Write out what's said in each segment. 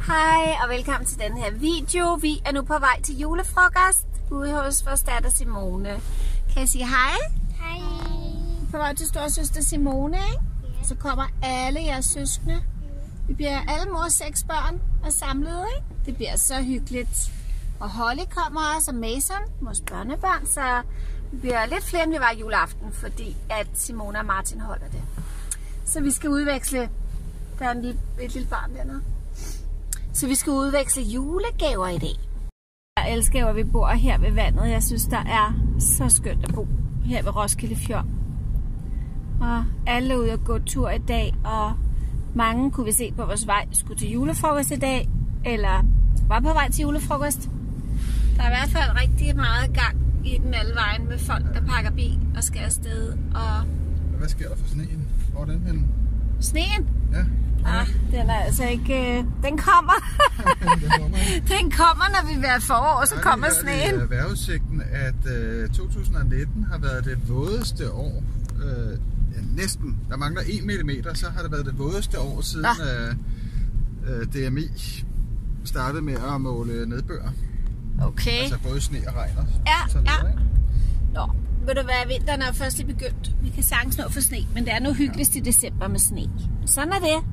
Hej og velkommen til den her video. Vi er nu på vej til julefrokost ude hos vores datter Simone. Kan jeg sige hej? Hej. På vej til storsøster Simone, ikke? Ja. Så kommer alle jeres søskende. Vi bliver alle mors 6 børn og samlet, ikke? Det bliver så hyggeligt. Og Holly kommer også, og Mason, vores børnebørn, så vi bliver lidt flere, end vi var juleaften, fordi at Simone og Martin holder det. Så vi skal udveksle. Der er et lille barn dernede. Så vi skal udveksle julegaver i dag. Jeg elsker, at vi bor her ved vandet. Jeg synes, der er så skønt at bo her ved Roskilde Fjord. Og alle er ude og gå tur i dag, og mange kunne vi se på vores vej skulle til julefrokost i dag, eller var på vej til julefrokost. Der er i hvert fald rigtig meget gang i den alle vejen med folk, der pakker bil og skal afsted. Og hvad sker der for sneen? Hvor er den henne? Sneen? Ja. Ah, den er altså ikke... Den kommer. Den kommer, når vi er forår, så kommer sneen. I vejrudsigten, at 2019 har været det vådeste år. Næsten. Der mangler 1 millimeter, så har det været det vådeste år siden DMI startede med at måle nedbør. Okay. Altså både sne og regn og sådan noget, ikke? Nå, ved du hvad, vinteren er først lige begyndt. Vi kan sagtens nå for sne, men det er nu hyggeligst i december med sne. Sådan er det.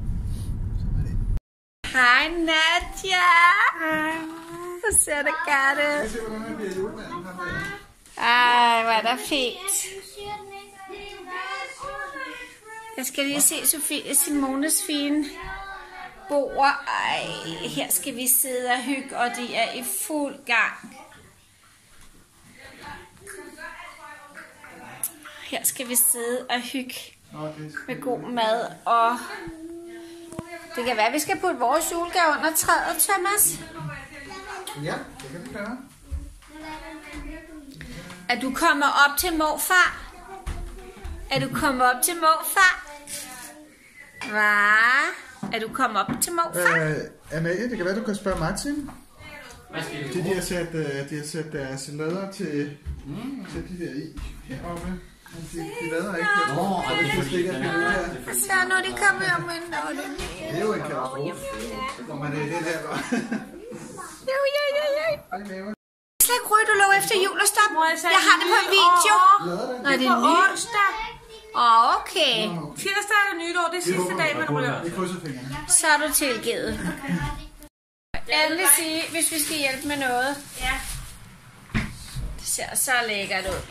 Hej Nadja! Hej. Så ser det godt ud. Ej, hvor er det fint. Jeg skal lige se Simones fine bord. Ej, her skal vi sidde og hygge, og de er i fuld gang. Her skal vi sidde og hygge med god mad, og det kan være, at vi skal putte vores julegave under træet, Thomas. Ja, det kan vi gøre. Er du kommet op til morfar? Er du kommet op til morfar? Hvad? Er du kommet op til morfar? Amalie, det kan være, du kan spørge Martin. De har sat deres lader til de der i heroppe. De lader ikke her. Så nu er de kommet om en nåle. Det er jo en katastrofe. Men det er det her, var. Jo. Slag ryg, du lå efter jul og stop. Jeg har det på en video. Nå, det er onsdag. Okay. Tirsdag er det nytår, det er sidste dag, man rører. Vi krydser fingrene. Så er du tilgivet. Endelig sige, hvis vi skal hjælpe med noget. Ja. Det ser så lækkert ud.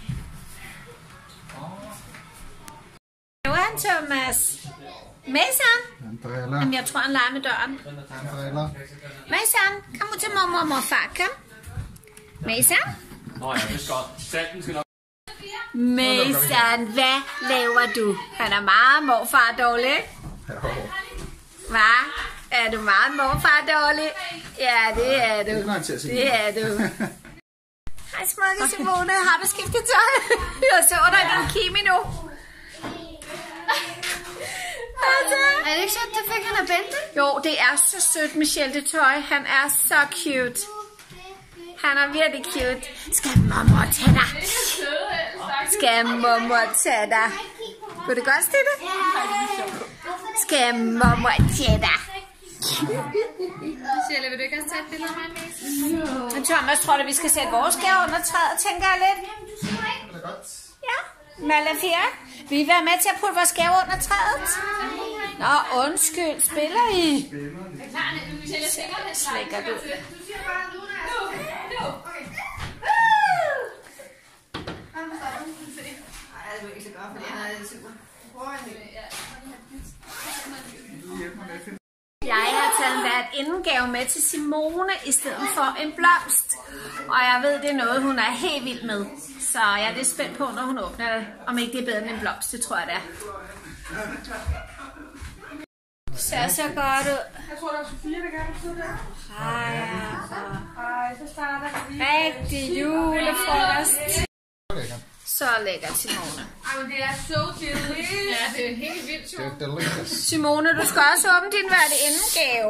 Nu er han, Thomas. Mason? Han driller. Jamen, jeg tror, han leger med døren. Han driller. Mason, kom ud til mormor og morfar, kom. Mason? Nå ja, det er godt. Salten skal nok. Mason, hvad laver du? Han er meget morfar dårlig. Hvad? Er du meget morfar dårlig? Ja, det er du. Det er du. Hej smukke Simone, har du skiftet tøj? Jeg så dig i din kimono. Er det ikke sødt, det fik han af Bente? Jo, det er så sødt, Michelle, det tøj. Han er så cute. Han er virkelig cute. Skal mormor tage dig? Skal mormor tage dig? Kunne det godt, Stine? Skal mormor tage dig? Michelle, vil du ikke også tage et billede af mig? Men Thomas, tror du, vi skal sætte vores gave under træet, tænker jeg lidt? Ja, Malafia. Vil I være med til at putte vores gave under træet? Nå, undskyld. Spiller I? Slækker du. Jeg har taget en værtindegave med til Simone i stedet for en blomst. Og jeg ved, det er noget, hun er helt vild med. Så jeg er lidt spændt på, når hun åbner det. Om ikke det er bedre end en blomst, det tror jeg, det er. Det ser så godt ud. Jeg tror, der er Sofia, der gerne vil sidde der. Ej, så starter vi. rigtig julefrokost. Så lækkert, Simone. Ej, men det er så kedeligt. Ja, det er helt vildt, jo. Simone, du skal også åbne din værtindegave.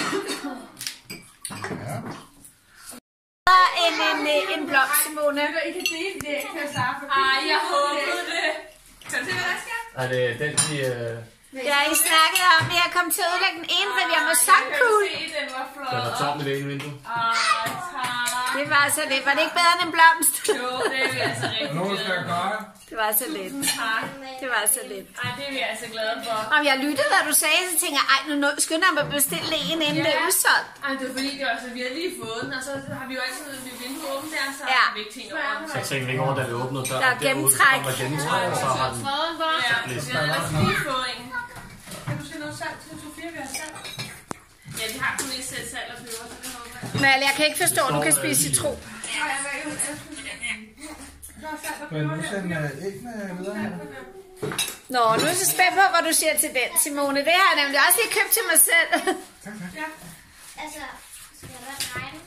En blomst, Simone. I kan dele det, kan jeg starte. Ej, jeg håber det. Kan du se, hvad der sker? Er det den, de... Ja, I snakkede om, at jeg kom til at ødelægge den ene, fordi jeg var sandkugle. Den var flot. Den er tom i det ene vindue. Tak. Det var så lidt. Var det ikke bedre end en blomst? Jo, det er vi altså rigtig glade. Det var så lidt. Tak. Det var så lidt. Ej, det er vi altså glade for. Om jeg lyttede, hvad du sagde, så tænker jeg, ej, nu skynder jeg mig at bestille en, inden det er udsolgt. Ej, det var fordi, det var så, vi har lige fået den, og så har vi jo altid ved vinduet åbent der, så Ja. har vi ikke tænkt over den. Så tænkte vi ikke over, da vi åbnede døren. Der er gennemtræk. Der er gennemtræk, og så har den... Ja, vi har ellers lige fået en. Kan du se noget salt til Sofia, vi har salt? Ja, vi har kun et sæt salt og peber, så det håber jeg. Mal, jeg kan ikke forstå, at du kan spise citron. Men nu sender æggene videre her. Nå, nu er jeg så spændt på, hvad du siger til den, Simone. Det har jeg nemlig også lige købt til mig selv. Altså, skal jeg være regn?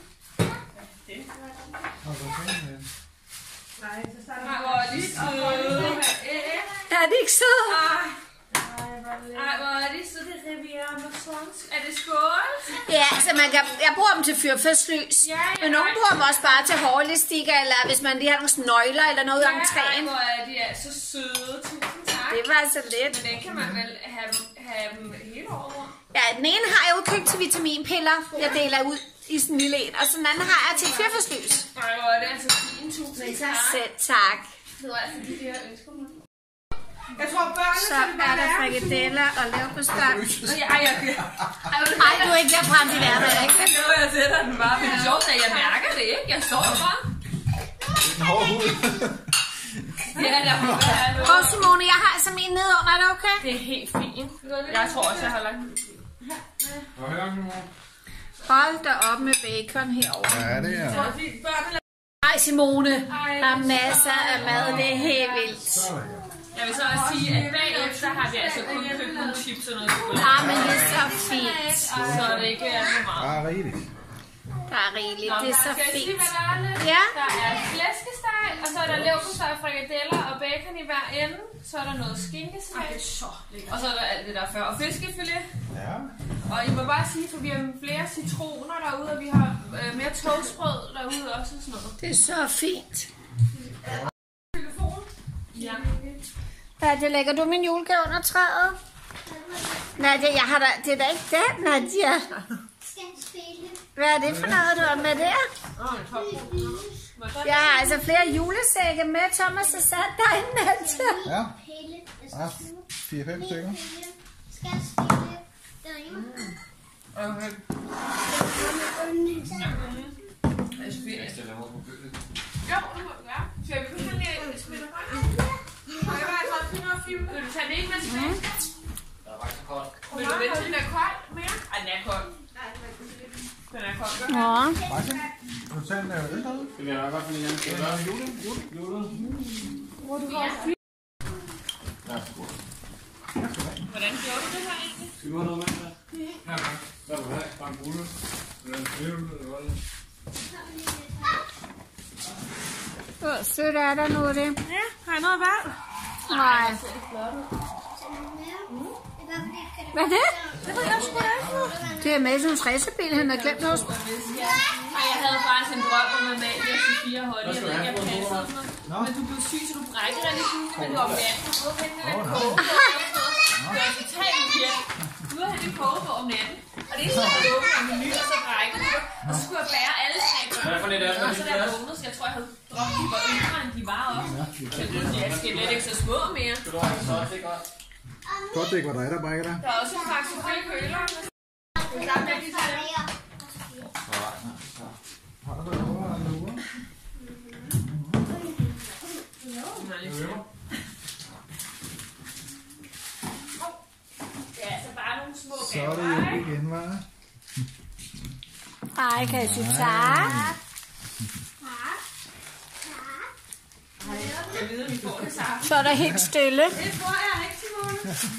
Nej, så starter vi. Hvor er de søde. Er det ikke sød? Ej, hvor er de søde. Det er Riviera Massons. Er det skål? Ja, altså jeg bruger dem til fyrfærdslys. Men nogle bruger dem også bare til hårlistikker, eller hvis man lige har nogle snøgler eller noget om træen. Hvor er de altså søde. Tusind tak. Det var så lidt. Men den kan man vel have dem hele året rundt. Ja, den ene har jeg udkøbt til vitaminpiller, jeg deler ud i sådan en lille en. Og så den anden har jeg til fyrfærdslys. Ej, hvor er det altså fint. Tusind tak. Selv tak. Det var altså de her ønsker mig. Jeg tror, børnene Så er der frikadeller og leverpostej. Ej, du er ikke der brændt i hverdag, ikke? Nu jeg sætter den bare, men det er sjovt, at jeg mærker det ikke. Jeg står bare. En hård hud. Ja, der må være noget. Og Simone, jeg har altså min nedenunder, er det okay? Det er helt fint. Jeg tror også, jeg har lagt den. Hold da op med bacon herovre. Ja, det er. Ej Simone, der er masser af mad, det er helt vildt. Jeg vil så også sige, at bagefter har vi altså kun købt nogle chips og noget chokolade. Ja, men det er så fint. Så det ikke er så meget. Ah, rigeligt. Der er rigeligt, det er så Skal jeg sige, fint. hvad der er lidt? Ja. Der er flæskesteg, og så er der leverpostej, frikadeller og bacon i hver ende. Så er der noget skinkesmag. Og så er der alt det der før. Og fiskefilet. Ja. Og I må bare sige, for vi har flere citroner derude, og vi har mere toastbrød derude også og sådan noget. Det er så fint. Telefon? Ja. Ja, det lægger du min julegave under træet. Nadia, jeg har da, det er da ikke det, Nadia. Hvad er det for noget, du har med der? Jeg har altså flere julesække med. Thomas har sat dig i, Nadia. Ja. Ah, 4-5 stykker. Okay. Jo, det må du gøre. Skal vi pludselig lige smide dig frem? Vil du tage det ikke med tilbage? Der er faktisk så koldt. Vil du vente til den er kold mere? Ej, den er kold. Den er kold. Ja. Martin, vil du tage en øl derude? Det vil jeg nok godt finde igen. Skal vi gøre jule? Ja, skål. Hvordan gjorde du det her egentlig? Skal du have noget med? Ja, hvad vil du have? Bare en rulle. Hvor sødt er der nu det? Ja, har jeg noget valg? Nej. Hvad er det? Det ved jeg sgu da ikke. Det er Masons racerbil, han har glemt hos. Ej, jeg havde faktisk en drøm om Amalie og Sofia Holde. Jeg ved ikke, jeg passede sådan noget. Men du blev syg, så du brækkede dig lidt ud, men du var om natten. Du var henne i den kogebog. Det var totalt pjat. Du var henne i kogebog om natten. Og det er sådan, at jeg åbnede en menu, og så brækkede du. Og så skulle jeg bære alle 3 Hvad for lidt er det? og så da jeg vågnede, så jeg tror, jeg havde drømt, de var yngre, end de var også. Jeg skal lidt ikke så små mere. Skal du have det så også, ikke godt? Godt, det ikke var dig, der brækker dig. Der er også en pakke Sofie køler. Har du været over en uge? Det er altså bare nogle små Så er det gaver, jo ikke? igen, var. Ej, kan jeg sige tak? Jeg ved, at vi får det samme. Så er der helt stille. Det tror jeg ikke, Simone.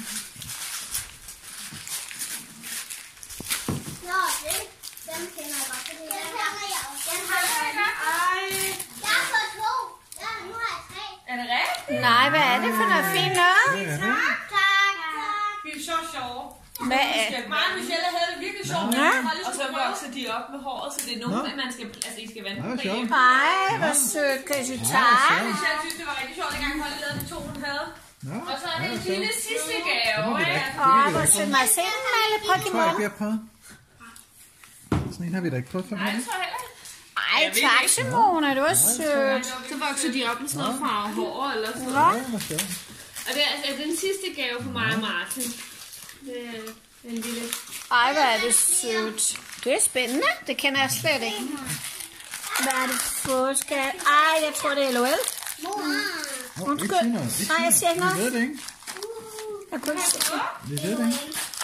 Nå, den kender jeg godt. Den kender jeg også. Den har jeg. Jeg har fået 2. Ja, nu har jeg 3. Er det rigtigt? Nej, hvad er det for noget fint noget? Tak. Vi er så sjove. Hvad er Mig og Michelle havde det virkelig sjovt. Ja. Og så vokser de op med håret, så det er nogen, man skal, altså I skal vande på sjovt. derhjemme. Ej, hvor sødt, kan jeg sige tak? Michelle synes, det var rigtig sjovt, dengang Holly lavede de 2, hun havde. Nå, Og så er det en lille sidste gave. Hvor sødt. Må jeg se den, Malle? Prøv at give tror jeg mig. ikke, vi har prøvet. Sådan en har vi da ikke prøvet før. Nej, det tror jeg heller ikke. Ej, tak, Simone. Det var sødt. Så vokser de op med sådan noget fra hår eller sådan Nå. noget. Ja, hvor sjovt. Og det er den sidste gave for mig og Martin. Det er en lille... Ej, hvor er det sødt. Det er spændende. Det kender jeg slet ikke. Hvad er det for skal? Ej, jeg tror, det er LOL. Ikke sige noget. Ikke Nej, jeg siger ikke noget. Vi ved det ikke. Jeg kunne ikke se det. Vi ved det ikke.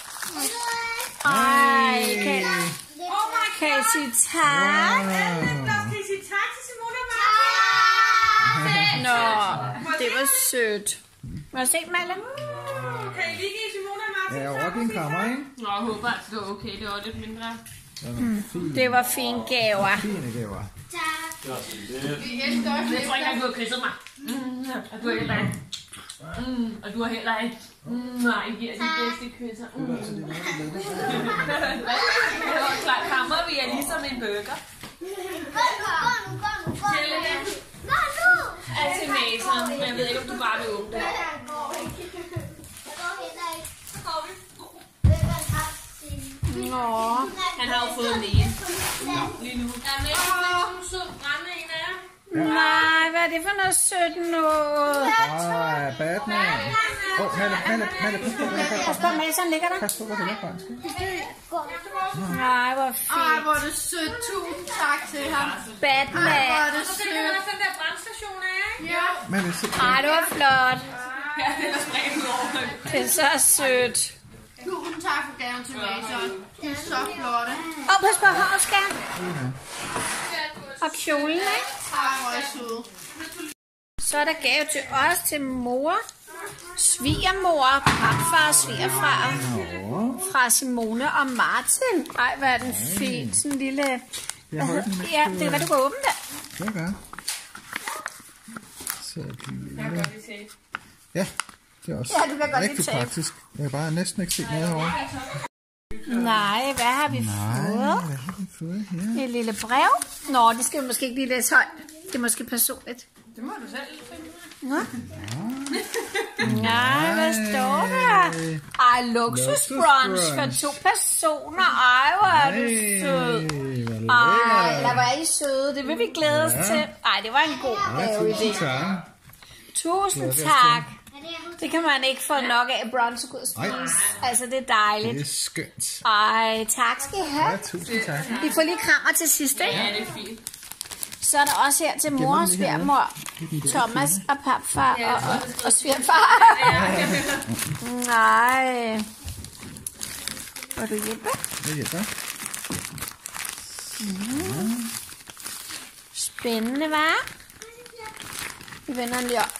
Ej, kan I sige tak? Kan I sige tak til Simone og Martin? Nå, det var sødt. Må jeg se, Malle? Kan I lige give Simone og Martin? Ja, over din krammer, ikke? Nå, jeg håber, at det var okay. Det var lidt mindre. Det var fine gaver. Fine gaver. Jeg tror ikke, at du har kysset mig. Og du har heller ikke. Og du har heller ikke. Nej, I giver de bedste kysser. Det var klart, kammer vi er ligesom en burger. Er til Mason, men jeg ved ikke, om du bare vil åbne det. Nå, Han har jo fået en ene. Lige nu. Er Mason en sød brænde en af jer? nej, hvad er det for noget sødt noget? Ej, Batman. Malle, pas på, Pas på, Mason ligger der. pas på, hvor det er, barn. Nej, hvor Ej, fint. hvor er det sødt. Tusind tak til ham. Batman. Hvor er det Så kan sødt. der den der brandstation af, ikke? Ja. Malle, se. Ej, det var flot. Ja, det er spredt over. Det er så sødt. Tusind tak for gaven til Mason. De er så flotte. Åh, pas på hårskærm. Og kjolen, ikke? Ej, hvor er I søde. Så er der gave til os, til mor, svigermor, papfar og svigerfar. Fra Simone og Martin. Ej, hvad er den fin. Sådan en lille... Jeg holder den Ja, det er hvad du kan åbne der. Det gør. Så Jeg kan godt lige se. ja, det er også Ja, du kan godt rigtig lige tage. praktisk. Jeg kan bare næsten ikke se noget herovre. Nej, hvad har vi fået? Hvad har vi fået her? Et lille brev. Nå, det skal vi måske ikke lige læse højt. Det er måske personligt. Det må du selv finde. Nå. Nej, hvad står der? Ej, luksusbrunch for 2 personer. Ej, hvor er du sød. Ej, hvor er I søde. Det vil vi glæde os til. Ej, det var en god gave idé. Tusind tak. Det kan man ikke få nok af brunch og spise. Altså, det er Det dejligt. er skønt. Ej, tak skal I have. Ja, tusind tak. I får lige krammer til sidst, ikke? Ja, det er fint. Så er der også her til mor og svigermor, Thomas og papfar og svigerfar. Nej. Vil du hjælpe? Det hjælper. Spændende, hva'? Vi vender den lige op.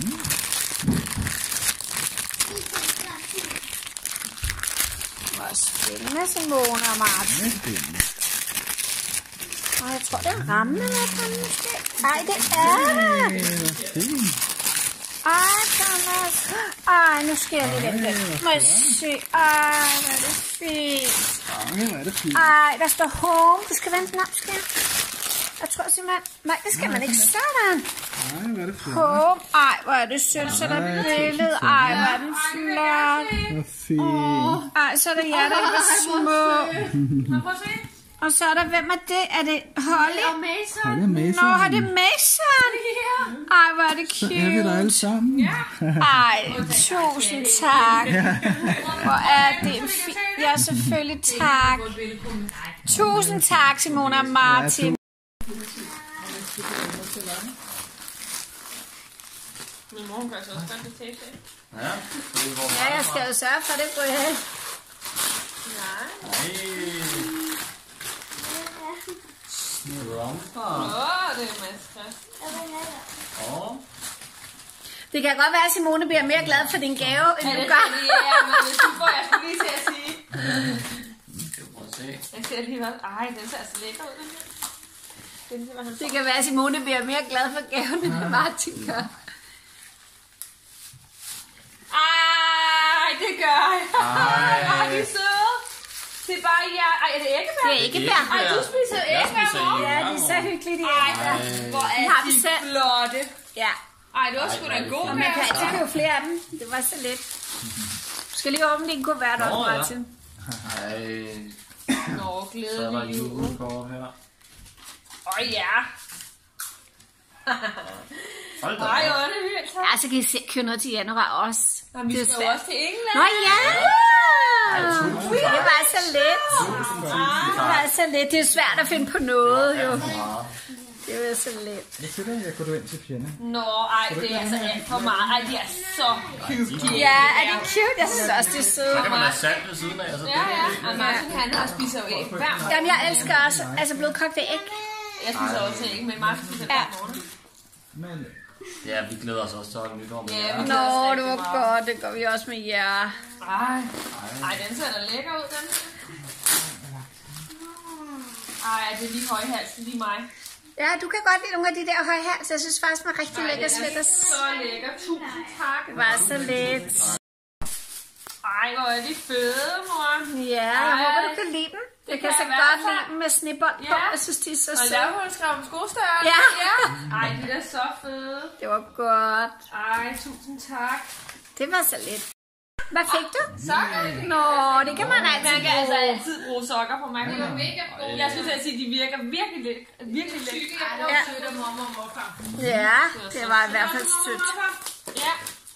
Hvor spændende, Simone og Martin. Det er spændende. Og jeg tror, det er rammen eller hvad måske. Ej, det er det. Det er fint. Ej, Thomas. Ej, nu skal jeg lige vente. Må jeg se. Ej, hvor er det fint. Ej, hvor er det fint. Ej, der står home. Du skal vente den op, skal jeg? Jeg tror simpelthen... Nej, det skal man ikke. Sådan. Ej, hvor er det fint. Home. Ej, hvor er det sødt. Så er der et billede. Ej, hvor er den flot. Hvor fint. Ej, så er der jer, der er små. Prøv at se. Og så er der... Hvem er det? Er det Holly? Og Mason. Ej, det er Mason. Nå, er det Mason? Ej, hvor er det Så er vi der cute. alle sammen. Ja. Ej, tusind tak. Hvor er det en fin... Ja, selvfølgelig tak. Tusind tak, Simone og Martin. Min mor gør så også godt det tape. Ja, jeg skal jo sørge for det, Brød. Det er masser. Det kan godt være, at Simone bliver mere glad for din gave, end du gør. Ja, men det er super, jeg skulle lige til at sige. Jeg ser lige hvad. Ej, den ser altså lækker ud. Den ser, Det kan være, at Simone bliver mere glad for gaven, end Martin gør. Ej, det gør jeg. Ej, de er søde. Det er bare jer. Ej, er det æggebær? Det er ikke bær. Ej, du spiser æggebær, mor. Ja, de er så hyggelige, de er. Hvor har er vi de selv. flotte. Ja. Ej, det var sgu da en god Og man kan altid købe flere af dem. Det var så let. Du skal lige åbne din kuvert op, Martin. Ej, Nå, så er der glædelig jul. julekort her. Ja. Hold da Ej, op. hvor er det vildt. Ja, så kan I se købe noget til januar også. Og vi skal jo også til England. Nå ja! tusind Det tak. var så let. Det var så let. Det er svært at finde på noget, jo. Det var så let. Hvad siger du? Jeg går du ind til fjende. Nå, ej, det er altså alt for meget. Ej, de er så cute. Ja, er det cute? Jeg synes også, det er søde. Så kan man have salt ved siden af. Altså, Ja, ja. Og Martin, han har spiser jo æg hver morgen. Jamen, jeg elsker også altså blødkogte æg. Jeg spiser også æg, men Martin spiser hver morgen. Men Ja, vi glæder os også til at holde nytår med Ja, jer. vi- Nå, det var godt. Det går vi også med jer. Ej, den ser da lækker ud, den. Ej, det er lige højhals, det er lige mig. Ja, du kan godt lide nogle af de der højhals. Jeg synes faktisk, man er rigtig lækker sweaters. Så lækker. Tusind tak. Det var så let. Ej, hvor er de fede, mor. Ja, jeg håber, du kan lide dem. Jeg kan kan så jeg i hvert godt fald. lide dem med snibbold på. Ja. Jeg synes, de er så Og søde. der hun skrev om skostørrelse. Ja. Ej, de er så fede. Det var godt. Ej, tusind tak. Det var så let. Hvad fik du? Sokker. Nå, det kan man altid Man kan altså bruge. altid bruge sokker på mig. Det var mega gode. Jeg synes, at de virker virkelig lidt. Virkelig lidt. Ej, det var sødt af mormor og morfar. Ja, det var i hvert fald sødt. Ja.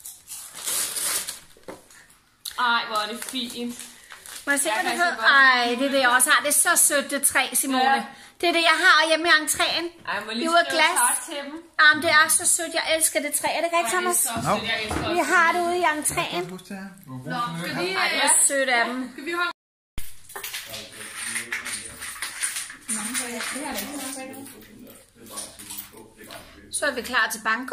Ej, hvor er det fint. Må jeg se, hvad Jeg det kan hedder? så godt Ej, det er det, jeg også har. Det er så sødt, det træ, Simone. Ja. Det er det, jeg har hjemme i entréen. Ej, jeg må Det lige er ude af skrive glas. tak til dem. Jamen, det er så sødt. Jeg elsker det træ. Er det rigtigt, Thomas? Så sødt, jeg elsker Vi også. har det ude i entréen. husk det her. Skal vi, Ej, det er sødt af dem. skal vi holde? Så er vi klar til banko.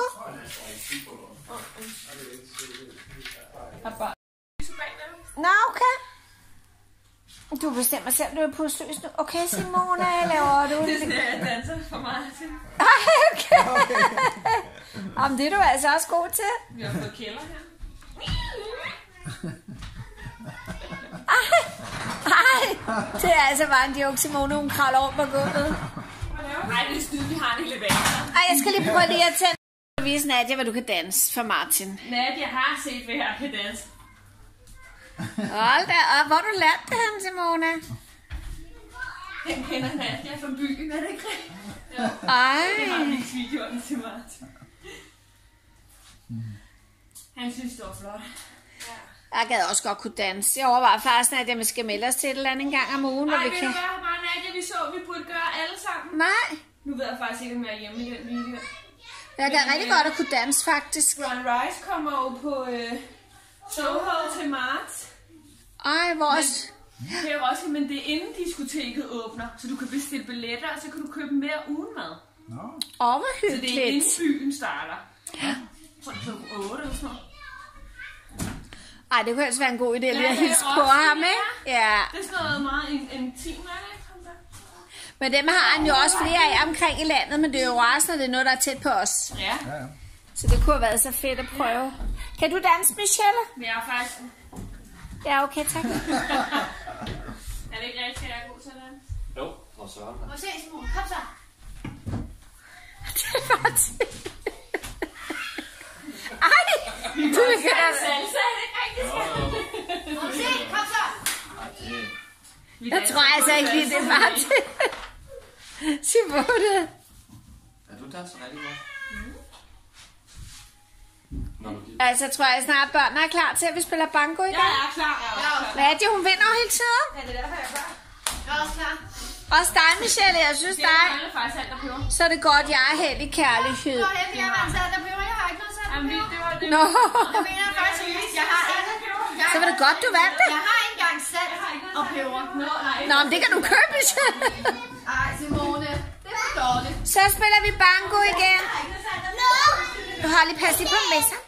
Nå, okay. Du bestemmer selv, du er pusløs nu. Okay, Simone, laver du Det det? er jeg danser for meget til. Ej, okay. Jamen, det er du altså også god til. Vi har fået kælder her. Ej, det er altså bare en joke, Simone. Hun kravler rundt på gulvet. Ej, det er skide, vi har en elevator. Ej, jeg skal lige prøve lige at tænde og vise Nadia, hvad du kan danse for Martin. Nadia har set, hvad jeg kan danse. Hold da op, hvor har du lært det hen, Simone? Den kender Nadia fra byen, er det ikke rigtigt? Ja, Ej. det har vi videoen til Martin. Han synes, det var flot. Jeg gad også godt kunne danse. Jeg overvejer faktisk, at jeg skal melde os til et eller andet en gang om ugen, hvor Ej, vi ved kan... du hvad, bare Nadia, vi så, vi burde gøre alle sammen. Nej, Nu ved jeg faktisk ikke, om jeg er hjemme i den video. jeg gad rigtig godt at kunne danse, faktisk. Ron Rice kommer jo på Soho til marts. Ej, vores... Det er også, men det er inden diskoteket åbner, så du kan bestille billetter, og så kan du købe mere ugenmad. Åh, hvor Så det er inden hyggeligt. byen starter. Ja. Så kl. 8 eller sådan noget. Ej, det kunne altså være en god idé lige Ja, at det er hilse også på ham, det, ikke? Ja. Det er sådan noget meget intimt, er det ikke? Men dem har han jo også flere af omkring i landet, men det er jo også, når det er noget, der er tæt på os. Ja. Så det kunne have været så fedt at prøve. Kan du danse, Michelle? Men jeg er faktisk... Ja, okay, tak. Er det ikke rigtigt, at jeg er god til at danse? Jo, og Søren. Må se, Simone. Kom så. Det var det. Ej, du kan da... Salsa, er det ikke rigtigt? Må se, kom så. Jeg tror altså ikke lige, det var til. Simone. Ja, du danser rigtig godt. Når du giver. Altså, tror jeg snart, børnene er klar til, at vi spiller banko i dag. Jeg er klar. Nadia, hun vinder hele tiden. Ja, det er derfor, jeg er klar. Jeg er også klar. Også dig, Michelle. Jeg synes, Jeg dig. mangler faktisk alt, der peber. Så er det godt, jeg er helt i kærlighed. Så heldig, jeg har en salt, der peber. Jeg har ikke noget salt, der Jamen, peber. det var det. Nå, Jeg mener faktisk, seriøst, jeg har ikke. så var det godt, du vandt det. Jeg har ikke engang salt og peber. Nå, men det kan du købe, Michelle. Ej, Simone. Det er for dårligt. Så spiller vi banko igen. Du har lige passet på Mason.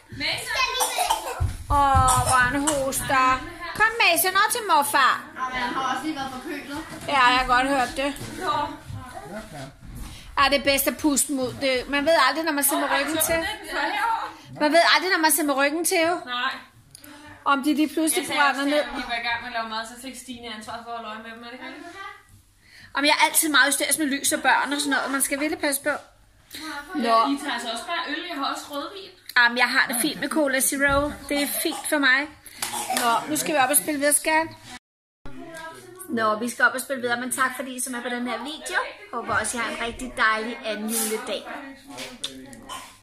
Hvor han hoster. Kom, Mason, og til morfar. Ej, han har også lige været forkølet. Ja, jeg har godt hørt det. Ja, det er bedst at puste mod det. Man ved aldrig, når man sidder med ryggen til. Man ved aldrig, når man sidder med ryggen til, jo. Nej. Om de lige pludselig Jeg sagde også, brænder ned. at vi var i gang med at lave mad, så fik Stine ansvar for at holde øje med dem. Er det ikke rigtigt? Om jeg er altid meget hysterisk med lys og børn og sådan noget. Man skal virkelig passe på. Nå. I tager altså også bare øl, jeg har også rødvin. Jamen, jeg har det fint med Cola Zero. Det er fint for mig. Nå, nu skal vi op og spille videre, skat. Nå, vi skal op og spille videre, men tak fordi I så med på den her video. Håber også, I har en rigtig dejlig anden juledag.